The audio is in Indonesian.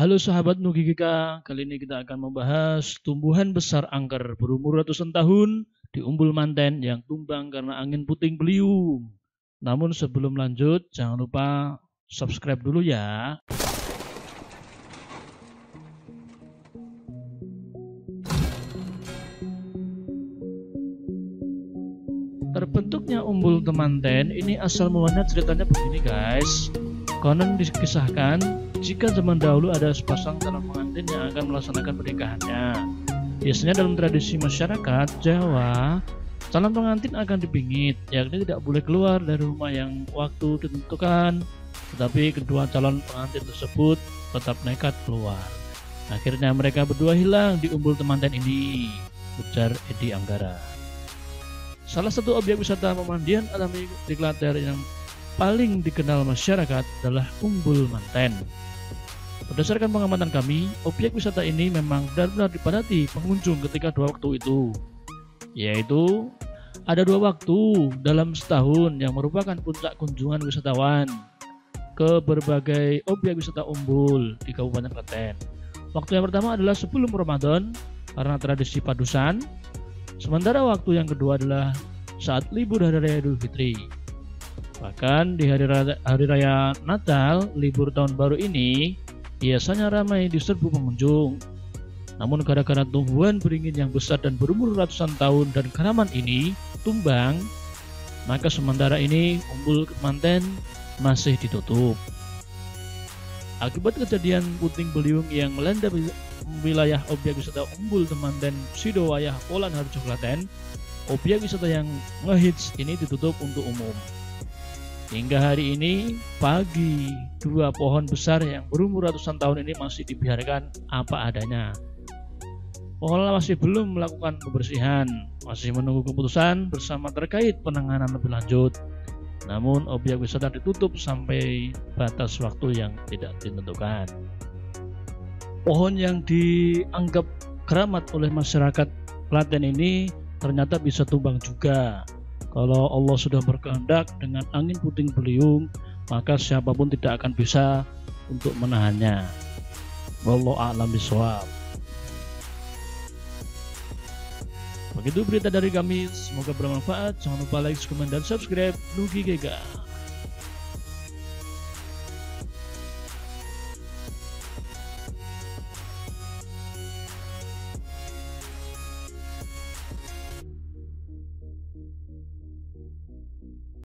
Halo sahabat Nugigika, kali ini kita akan membahas tumbuhan besar angker berumur ratusan tahun di Umbul Manten yang tumbang karena angin puting beliung. Namun sebelum lanjut, jangan lupa subscribe dulu ya. Terbentuknya Umbul Temanten ini asal mulanya ceritanya begini guys. Konon dikisahkan jika zaman dahulu ada sepasang calon pengantin yang akan melaksanakan pernikahannya. Biasanya dalam tradisi masyarakat Jawa, calon pengantin akan dipingit, yakni tidak boleh keluar dari rumah yang waktu ditentukan. Tetapi kedua calon pengantin tersebut tetap nekat keluar. Akhirnya mereka berdua hilang di Umbul Temanten ini, ujar Edi Anggara. Salah satu objek wisata pemandian alami di Klaten yang paling dikenal masyarakat adalah Umbul Manten. Berdasarkan pengamatan kami, objek wisata ini memang benar-benar dipadati pengunjung ketika dua waktu itu, yaitu ada dua waktu dalam setahun yang merupakan puncak kunjungan wisatawan ke berbagai objek wisata Umbul di Kabupaten Klaten. Waktu yang pertama adalah sebelum Ramadan karena tradisi padusan, sementara waktu yang kedua adalah saat libur Hari Raya Idul Fitri. Bahkan di hari raya Natal, libur tahun baru ini biasanya ramai diserbu pengunjung. Namun gara-gara tumbuhan beringin yang besar dan berumur ratusan tahun dan kenaman ini tumbang, maka sementara ini Umbul Manten masih ditutup. Akibat kejadian puting beliung yang melanda wilayah objek wisata Umbul Temanten Sidowayah Polan Harjo Klaten, objek wisata yang ngehits ini ditutup untuk umum. Hingga hari ini pagi, dua pohon besar yang berumur ratusan tahun ini masih dibiarkan apa adanya. Pengelola masih belum melakukan pembersihan, masih menunggu keputusan bersama terkait penanganan lebih lanjut. Namun objek wisata ditutup sampai batas waktu yang tidak ditentukan. Pohon yang dianggap keramat oleh masyarakat Klaten ini ternyata bisa tumbang juga. Kalau Allah sudah berkehendak dengan angin puting beliung, maka siapapun tidak akan bisa untuk menahannya. Wallahu a'lam bishawab. Begitu berita dari kami, semoga bermanfaat. Jangan lupa like, komen, dan subscribe Nugigika.